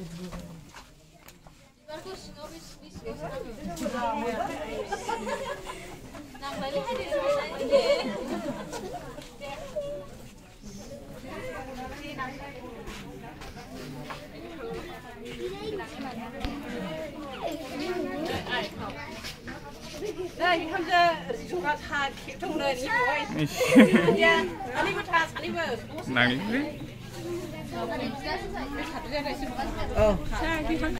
đây tham gia chúng ta thà trong đời đi rồi nha anh đi thà anh đi về này